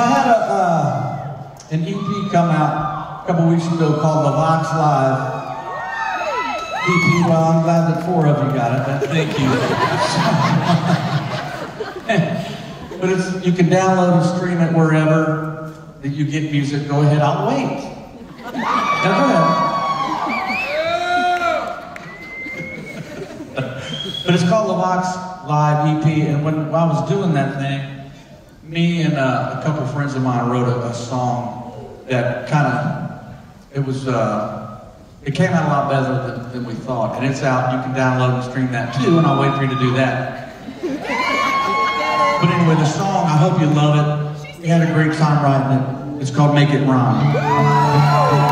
I had an EP come out a couple weeks ago called LeVox Live. EP, well, I'm glad that 4 of you got it. Thank you. But you can download and stream it wherever that you get music. Go ahead, I'll wait. Now go ahead. But it's called LeVox Live EP, and when I was doing that thing, me and a couple of friends of mine wrote a song that kind of, it came out a lot better than we thought, and it's out. You can download and stream that too, and I'll wait for you to do that. But anyway, the song, I hope you love it. We had a great time writing it. It's called Make It Rhyme.